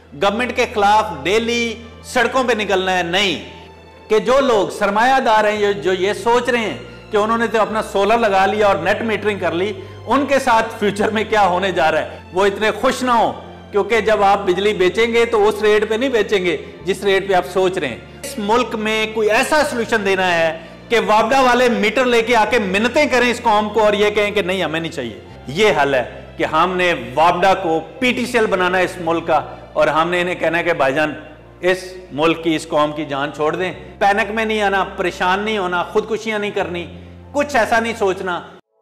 Government के खिलाफ daily सड़कों पे निकलना है, नहीं। कि जो लोग सरमायादार हैं, जो ये सोच रहे हैं कि उन्होंने तो अपना सोलर लगा लिया और नेट मीटरिंग कर ली, उनके साथ फ्यूचर में क्या होने जा रहा है वो इतने खुश ना हो, क्योंकि जब आप बिजली बेचेंगे तो उस रेट पे नहीं बेचेंगे जिस रेट पे आप सोच रहे हैं। इस मुल्क में कोई ऐसा सोल्यूशन देना है कि वापडा वाले मीटर लेके आके मिन्नतें करें इस कौम को और ये कहें कि नहीं हमें नहीं चाहिए। ये हल है कि हमने वापडा को पीटीसीएल बनाना है इस मुल्क का, और हमने इन्हें कहना है कि भाईजान इस मुल्क की, इस कौम की जान छोड़ दें। पैनिक में नहीं आना, परेशान नहीं होना, खुदकुशियां नहीं करनी, कुछ ऐसा नहीं सोचना।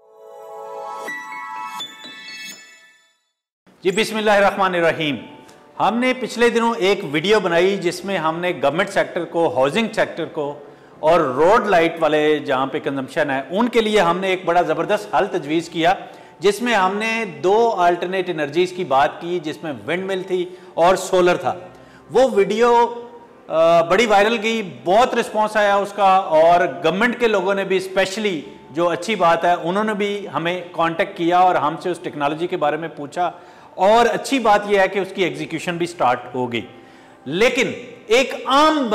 जी बिस्मिल्लाहिर्रहमानिर्रहीम। हमने पिछले दिनों एक वीडियो बनाई जिसमें हमने गवर्नमेंट सेक्टर को, हाउसिंग सेक्टर को और रोड लाइट वाले जहाँ पे कंजम्पशन है उनके लिए हमने एक बड़ा ज़बरदस्त हल तजवीज़ किया, जिसमें हमने 2 अल्टरनेट एनर्जीज़ की बात की, जिसमें विंड मिल थी और सोलर था। वो वीडियो बड़ी वायरल गई, बहुत रिस्पॉन्स आया उसका, और गवर्नमेंट के लोगों ने भी, स्पेशली जो अच्छी बात है, उन्होंने भी हमें कांटेक्ट किया और हमसे उस टेक्नोलॉजी के बारे में पूछा, और अच्छी बात यह है कि उसकी एग्जीक्यूशन भी स्टार्ट हो गई। लेकिन एक आम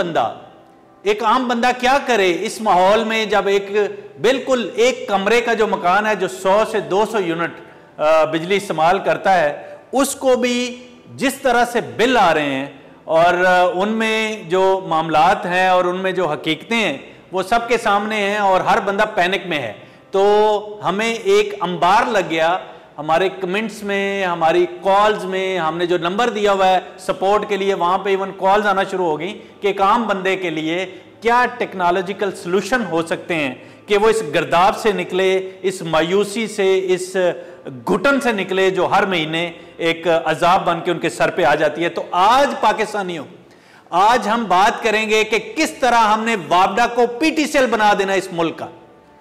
बंदा क्या करे इस माहौल में, जब एक बिल्कुल एक कमरे का जो मकान है जो 100 से 200 यूनिट बिजली इस्तेमाल करता है, उसको भी जिस तरह से बिल आ रहे हैं और उनमें जो मामलात हैं और उनमें जो हकीकतें हैं वो सबके सामने हैं और हर बंदा पैनिक में है। तो हमें एक अंबार लग गया हमारे कमेंट्स में, हमारी कॉल्स में। हमने जो नंबर दिया हुआ है सपोर्ट के लिए, वहाँ पे इवन कॉल्स आना शुरू हो गई कि एक आम बंदे के लिए क्या टेक्नोलॉजिकल सॉल्यूशन हो सकते हैं कि वो इस गिरदाव से निकले, इस मायूसी से, इस घुटन से निकले जो हर महीने एक अजाब बन के उनके सर पे आ जाती है। तो आज पाकिस्तानियों, आज हम बात करेंगे कि किस तरह हमने वापडा को पीटीसीएल बना देना इस मुल्क का।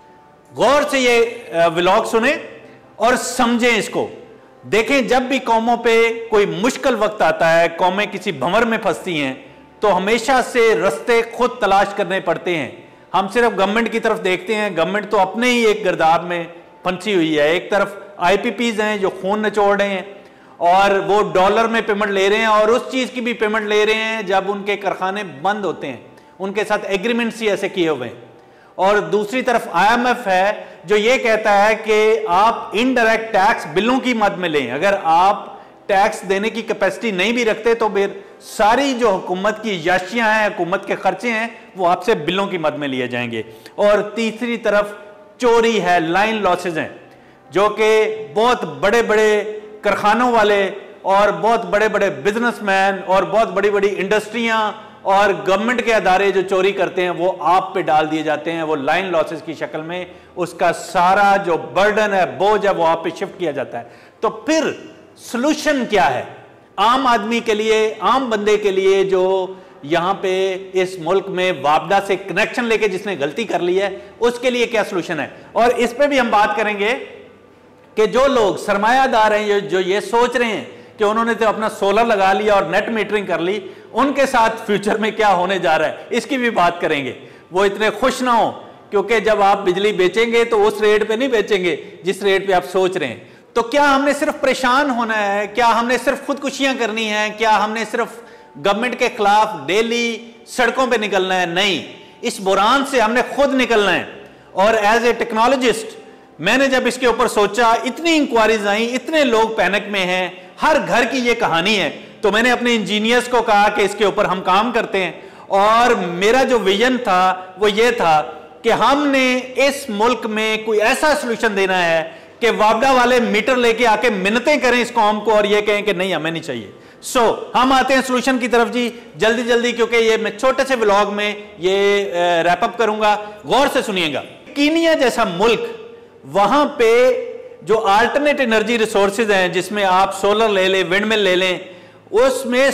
गौर से ये व्लॉग सुने और समझें इसको। देखें, जब भी कौमों पे कोई मुश्किल वक्त आता है, कौमें किसी भंवर में फंसती हैं, तो हमेशा से रास्ते खुद तलाश करने पड़ते हैं। हम सिर्फ गवर्नमेंट की तरफ देखते हैं, गवर्नमेंट तो अपने ही एक गिरदाव में फंसी हुई है। एक तरफ आईपीपीज हैं जो खून निचोड़ रहे हैं और वो डॉलर में पेमेंट ले रहे हैं, और उस चीज़ की भी पेमेंट ले रहे हैं जब उनके कारखाने बंद होते हैं, उनके साथ एग्रीमेंट्स ही ऐसे किए हुए हैं। और दूसरी तरफ आईएमएफ है जो ये कहता है कि आप इनडायरेक्ट टैक्स बिलों की मद में लें। अगर आप टैक्स देने की कैपेसिटी नहीं भी रखते तो फिर सारी जो हुकूमत की याशियां हैं, हुकूमत के खर्चे हैं, वो आपसे बिलों की मद में लिए जाएंगे। और तीसरी तरफ चोरी है, लाइन लॉसेज हैं, जो कि बहुत बड़े बड़े कारखानों वाले और बहुत बड़े बड़े बिजनेसमैन और बहुत बड़ी बड़ी इंडस्ट्रियां और गवर्नमेंट के अदारे जो चोरी करते हैं वो आप पे डाल दिए जाते हैं, वो लाइन लॉसेस की शक्ल में। उसका सारा जो बर्डन है, बोझ है, वो आप पे शिफ्ट किया जाता है। तो फिर सॉल्यूशन क्या है आम आदमी के लिए, आम बंदे के लिए जो यहां पे इस मुल्क में वापडा से कनेक्शन लेके जिसने गलती कर ली है, उसके लिए क्या सॉल्यूशन है। और इस पे भी हम बात करेंगे कि जो लोग सरमायादार हैं, जो ये सोच रहे हैं कि उन्होंने तो अपना सोलर लगा लिया और नेट मीटरिंग कर ली, उनके साथ फ्यूचर में क्या होने जा रहा है इसकी भी बात करेंगे। वो इतने खुश ना हो, क्योंकि जब आप बिजली बेचेंगे तो उस रेट पे नहीं बेचेंगे जिस रेट पे आप सोच रहे हैं। तो क्या हमने सिर्फ परेशान होना है, क्या हमने सिर्फ खुदकुशियां करनी है, क्या हमने सिर्फ गवर्नमेंट के खिलाफ डेली सड़कों पे निकलना है? नहीं, इस बुरान से हमने खुद निकलना है। और एज ए टेक्नोलॉजिस्ट मैंने जब इसके ऊपर सोचा, इतनी इंक्वायरीज आई, इतने लोग पैनिक में हैं, हर घर की ये कहानी है, तो मैंने अपने इंजीनियर्स को कहा कि इसके ऊपर हम काम करते हैं। और मेरा जो विजन था वो ये था कि हमने इस मुल्क में कोई ऐसा सॉल्यूशन देना है कि वापडा वाले मीटर लेके आके मिन्नतें करें इस कौम को और ये कहें कि नहीं हमें नहीं चाहिए। हम आते हैं सॉल्यूशन की तरफ जी, जल्दी जल्दी, क्योंकि ये मैं छोटे से व्लॉग में ये रैप अप करूंगा। गौर से सुनिएगा। कीनिया जैसा मुल्क, वहां पे जो अल्टरनेट एनर्जी रिसोर्सेज हैं, जिसमें आप सोलर ले लें, विंड मिल ले लें, उसमें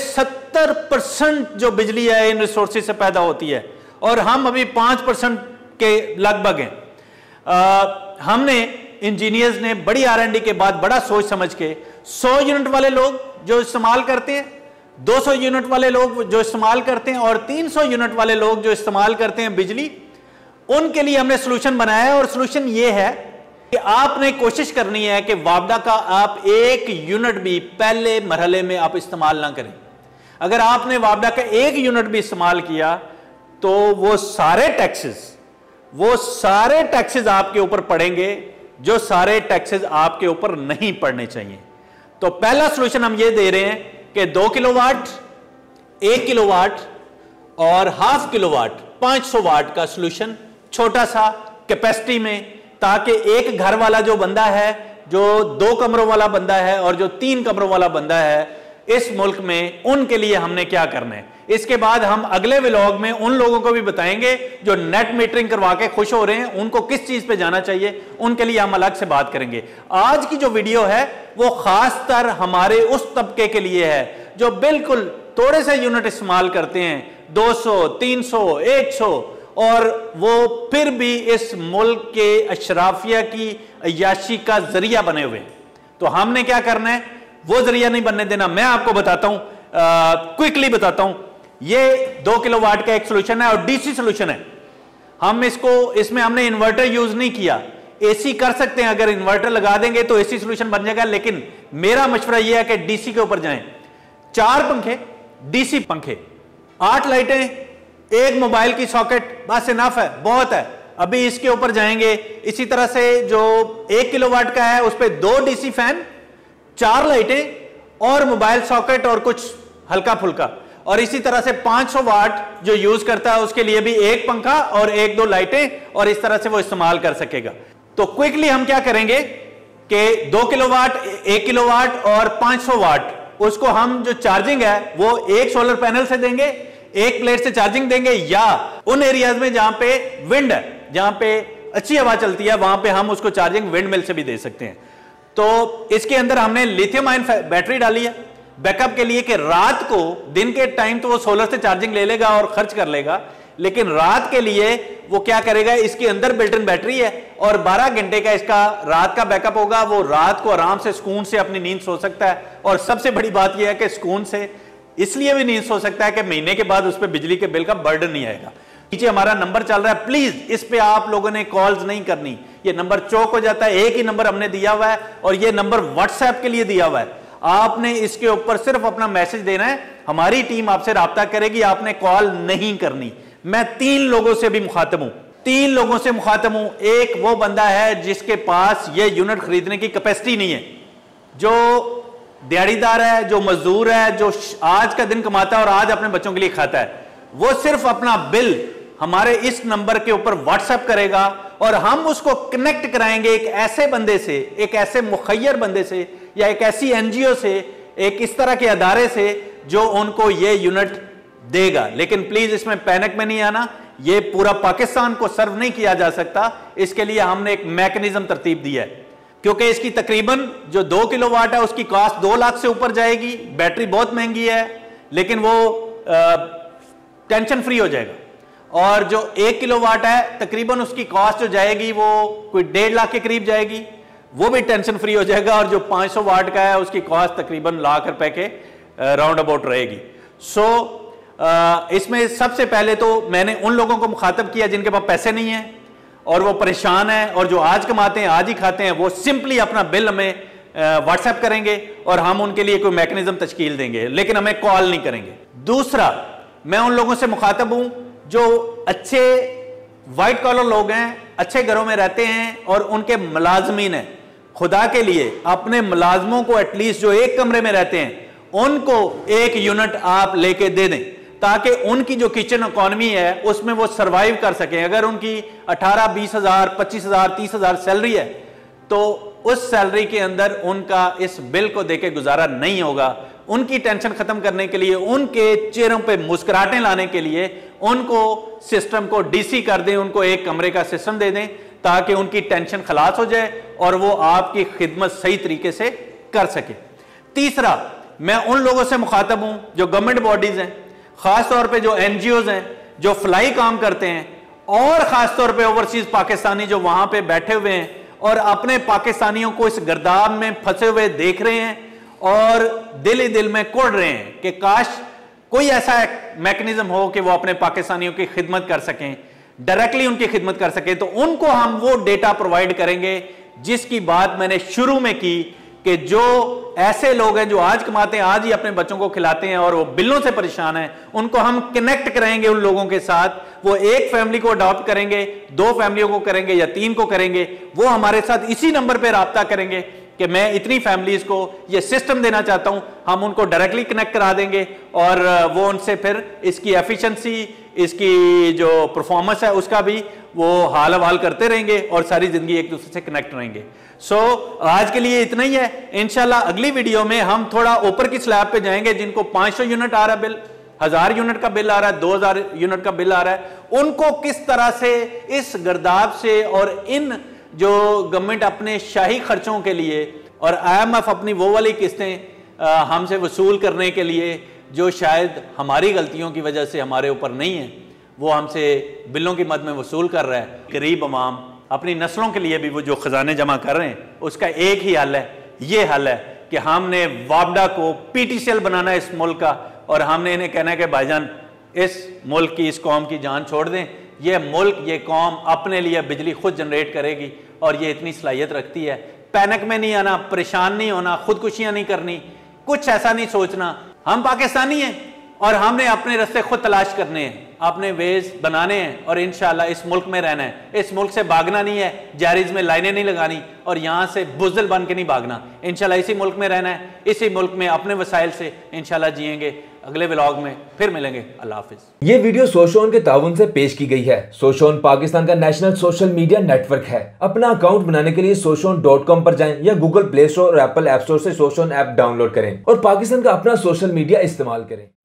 70% जो बिजली है इन रिसोर्सेज से पैदा होती है, और हम अभी 5% के लगभग हैं। हमने इंजीनियर्स ने बड़ी R&D के बाद बड़ा सोच समझ के 100 यूनिट वाले लोग जो इस्तेमाल करते हैं, 200 यूनिट वाले लोग जो इस्तेमाल करते हैं और 300 यूनिट वाले लोग जो इस्तेमाल करते हैं बिजली, उनके लिए हमने सोल्यूशन बनाया है। और सोल्यूशन ये है कि आपने कोशिश करनी है कि वापडा का आप 1 यूनिट भी पहले मरहले में आप इस्तेमाल ना करें। अगर आपने वापडा का एक यूनिट भी इस्तेमाल किया तो वो सारे टैक्सेस आपके ऊपर पड़ेंगे, जो सारे टैक्सेस आपके ऊपर नहीं पड़ने चाहिए। तो पहला सॉल्यूशन हम ये दे रहे हैं कि 2 किलोवाट, 1 किलोवाट और हाफ किलोवाट 500 वाट का सॉल्यूशन, छोटा सा कैपेसिटी में, ताकि एक घर वाला जो बंदा है, जो 2 कमरों वाला बंदा है और जो 3 कमरों वाला बंदा है इस मुल्क में, उनके लिए हमने क्या करना है। इसके बाद हम अगले व्लॉग में उन लोगों को भी बताएंगे जो नेट मीटरिंग करवा के खुश हो रहे हैं, उनको किस चीज पे जाना चाहिए, उनके लिए हम अलग से बात करेंगे। आज की जो वीडियो है वो खासतर हमारे उस तबके के लिए है जो बिल्कुल थोड़े से यूनिट इस्तेमाल करते हैं, 200, 300, 100, और वो फिर भी इस मुल्क के अशराफिया की अय्याशी का जरिया बने हुए हैं। तो हमने क्या करना है, वो जरिया नहीं बनने देना। मैं आपको बताता हूं, क्विकली बताता हूं। ये 2 किलोवाट का एक सॉल्यूशन है और डीसी सॉल्यूशन है। इसमें हमने इन्वर्टर यूज नहीं किया। एसी कर सकते हैं, अगर इन्वर्टर लगा देंगे तो एसी सॉल्यूशन बन जाएगा, लेकिन मेरा मशवरा यह है कि डीसी के ऊपर जाएं। 4 पंखे, डीसी पंखे, 8 लाइटें, 1 मोबाइल की सॉकेट, बस इनफ है, बहुत है। अभी इसके ऊपर जाएंगे। इसी तरह से जो 1 किलोवाट का है उस पर 2 डीसी फैन, 4 लाइटें और मोबाइल सॉकेट और कुछ हल्का फुल्का। और इसी तरह से 500 वाट जो यूज करता है उसके लिए भी 1 पंखा और 1-2 लाइटें, और इस तरह से वो इस्तेमाल कर सकेगा। तो क्विकली हम क्या करेंगे कि 2 किलोवाट, 1 किलोवाट और 500 वाट, उसको हम जो चार्जिंग है वो एक सोलर पैनल से देंगे, एक प्लेट से चार्जिंग देंगे, या उन एरियाज में जहां पे विंड है, जहां पे अच्छी हवा चलती है, वहां पे हम उसको चार्जिंग विंड मिल से भी दे सकते हैं। तो इसके अंदर हमने लिथियम आयन बैटरी डाली है बैकअप के लिए, कि रात को, दिन के टाइम तो वो सोलर से चार्जिंग ले लेगा और खर्च कर लेगा, लेकिन रात के लिए वो क्या करेगा, इसके अंदर बिल्ट इन बैटरी है और 12 घंटे का इसका रात का बैकअप होगा। वो रात को आराम से सुकून से अपनी नींद सो सकता है। और सबसे बड़ी बात यह है कि सुकून से इसलिए भी नींद सो सकता है कि महीने के बाद उस पर बिजली के बिल का बर्डन नहीं आएगा। नीचे हमारा नंबर चल रहा है, प्लीज इस पे आप लोगों ने कॉल्स नहीं करनी, ये नंबर चौक हो जाता है। एक ही नंबर हमने दिया हुआ है और ये नंबर व्हाट्सएप के लिए दिया हुआ है। आपने इसके ऊपर सिर्फ अपना मैसेज देना है, हमारी टीम आपसे राब्ता करेगी, आपने कॉल नहीं करनी। मैं 3 लोगों से भी मुखातब हूं, 3 लोगों से मुखातब हूं। एक वो बंदा है जिसके पास ये यूनिट खरीदने की कैपेसिटी नहीं है, जो दिहाड़ीदार है, जो मजदूर है, जो आज का दिन कमाता है और आज अपने बच्चों के लिए खाता है। वो सिर्फ अपना बिल हमारे इस नंबर के ऊपर व्हाट्सएप करेगा और हम उसको कनेक्ट कराएंगे एक ऐसे बंदे से, एक ऐसे मुखय्यर बंदे से, या एक ऐसी एनजीओ से, एक इस तरह के अदारे से जो उनको ये यूनिट देगा। लेकिन प्लीज इसमें पैनिक में नहीं आना, ये पूरा पाकिस्तान को सर्व नहीं किया जा सकता। इसके लिए हमने एक मैकेनिज्म तरतीब दिया है, क्योंकि इसकी तकरीबन जो 2 किलोवाट है उसकी कॉस्ट 2 लाख से ऊपर जाएगी। बैटरी बहुत महंगी है, लेकिन वो टेंशन फ्री हो जाएगा। और जो 1 किलोवाट है तकरीबन उसकी कॉस्ट जो जाएगी वो कोई 1.5 लाख के करीब जाएगी, वो भी टेंशन फ्री हो जाएगा। और जो 500 वाट का है उसकी कॉस्ट तकरीबन लाख रुपए के राउंड अबाउट रहेगी। इसमें सबसे पहले तो मैंने उन लोगों को मुखातब किया जिनके पास पैसे नहीं है और वो परेशान है, और जो आज कमाते हैं आज ही खाते हैं, वो सिंपली अपना बिल हमें व्हाट्सएप करेंगे और हम उनके लिए कोई मैकेनिज्म तश्कील देंगे, लेकिन हमें कॉल नहीं करेंगे। दूसरा, मैं उन लोगों से मुखातब हूं जो अच्छे वाइट कॉलर लोग हैं, अच्छे घरों में रहते हैं और उनके मुलाजमीन हैं। खुदा के लिए अपने मुलाजमों को एटलीस्ट जो एक कमरे में रहते हैं उनको 1 यूनिट आप लेके दे दें, ताकि उनकी जो किचन इकॉनमी है उसमें वो सरवाइव कर सकें। अगर उनकी 18-20 हज़ार, 25 हज़ार, 30 हज़ार सैलरी है तो उस सैलरी के अंदर उनका इस बिल को देके गुजारा नहीं होगा। उनकी टेंशन खत्म करने के लिए, उनके चेहरों पे मुस्कुराहटें लाने के लिए उनको सिस्टम को डीसी कर दें, उनको 1 कमरे का सिस्टम दे दें ताकि उनकी टेंशन खलास हो जाए और वो आपकी खिदमत सही तरीके से कर सके। तीसरा, मैं उन लोगों से मुखातब हूं जो गवर्नमेंट बॉडीज हैं, खासतौर पे जो एनजीओज हैं, जो फ्लाई काम करते हैं, और खासतौर पे ओवरसीज पाकिस्तानी जो वहां पे बैठे हुए हैं और अपने पाकिस्तानियों को इस गर्दाब में फंसे हुए देख रहे हैं और दिल ही दिल में कोड़ रहे हैं कि काश कोई ऐसा मैकेनिज्म हो कि वो अपने पाकिस्तानियों की खिदमत कर सकें, डायरेक्टली उनकी खिदमत कर सकें। तो उनको हम वो डेटा प्रोवाइड करेंगे जिसकी बात मैंने शुरू में की कि जो ऐसे लोग हैं जो आज कमाते हैं, आज ही अपने बच्चों को खिलाते हैं और वो बिलों से परेशान हैं, उनको हम कनेक्ट कराएंगे उन लोगों के साथ। वो एक फैमिली को अडॉप्ट करेंगे, 2 फैमिलियों को करेंगे या 3 को करेंगे, वो हमारे साथ इसी नंबर पर राब्ता करेंगे कि मैं इतनी फैमिलीज को ये सिस्टम देना चाहता हूं। हम उनको डायरेक्टली कनेक्ट करा देंगे और वो उनसे फिर इसकी एफिशिएंसी, इसकी जो परफॉर्मेंस है उसका भी वो हाल हवाल करते रहेंगे और सारी जिंदगी एक दूसरे से कनेक्ट रहेंगे। सो आज के लिए इतना ही है। इंशाल्लाह अगली वीडियो में हम थोड़ा ऊपर की स्लैब पे जाएंगे। जिनको 500 यूनिट आ रहा है बिल, 1000 यूनिट का बिल आ रहा है, 2000 यूनिट का बिल आ रहा है, उनको किस तरह से इस गर्दाब से और इन जो गवर्नमेंट अपने शाही खर्चों के लिए और IMF अपनी वो वाली किस्तें हमसे वसूल करने के लिए जो शायद हमारी गलतियों की वजह से हमारे ऊपर नहीं है, वो हमसे बिलों की मद में वसूल कर रहा है। गरीब अवाम अपनी नस्लों के लिए भी वो जो खजाने जमा कर रहे हैं, उसका एक ही हल है, ये हल है कि हमने वापडा को PTCL बनाना है इस मुल्क का, और हमने इन्हें कहना है कि भाईजान इस मुल्क की, इस कौम की जान छोड़ दें। ये मुल्क, ये कौम अपने लिए बिजली खुद जनरेट करेगी और ये इतनी सलाहियत रखती है। पैनिक में नहीं आना, परेशान नहीं होना, खुदकुशियां नहीं करनी, कुछ ऐसा नहीं सोचना। हम पाकिस्तानी हैं और हमने अपने रास्ते खुद तलाश करने हैं, अपने वेज बनाने हैं और इंशाल्लाह इस मुल्क में रहना है। इस मुल्क से भागना नहीं है, जारीज में लाइनें नहीं लगानी और यहाँ से बुज़दिल बन के नहीं भागना। इंशाल्लाह इसी मुल्क में रहना है, इसी मुल्क में अपने वसाइल से इंशाल्लाह जिएंगे। अगले व्लॉग में फिर मिलेंगे। अल्लाह हाफिज। ये वीडियो सोशोन के ताउन से पेश की गई है। सोशोन पाकिस्तान का नेशनल सोशल मीडिया नेटवर्क है। अपना अकाउंट बनाने के लिए soshon.com पर जाएं या गूगल प्ले स्टोर और एप्पल ऐप स्टोर से सोशोन ऐप डाउनलोड करें और पाकिस्तान का अपना सोशल मीडिया इस्तेमाल करें।